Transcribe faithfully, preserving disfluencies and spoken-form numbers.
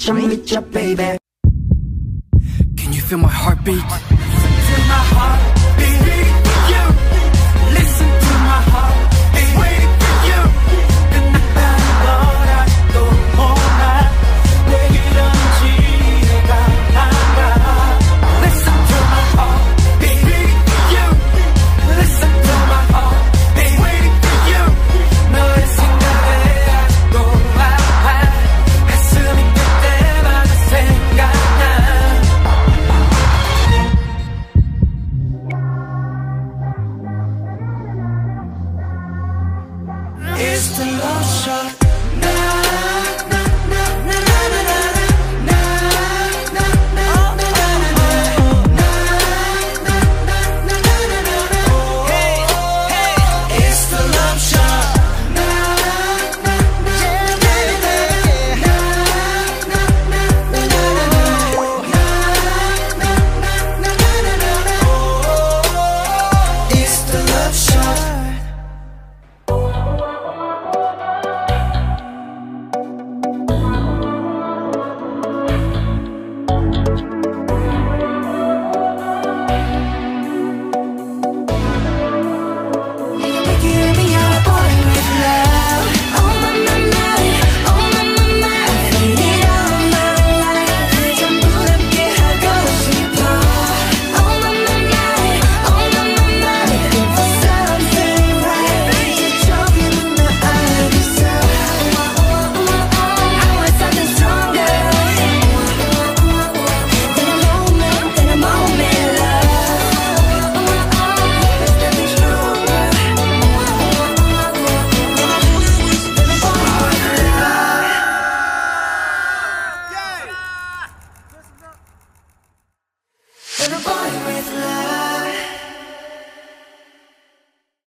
미쳐 미쳐 baby. Can you feel my heartbeat? Feel my heartbeat for you. Listen to my heartbeat waiting for you. 끝났다는 걸 아직도 몰라. 왜 이런지 이해가 안 가. Listen to my heartbeat for you. Listen to my heartbeat waiting for you. 너의 생각에 아직도 아파. 가슴이 그때마다 생각나. It's the love shot.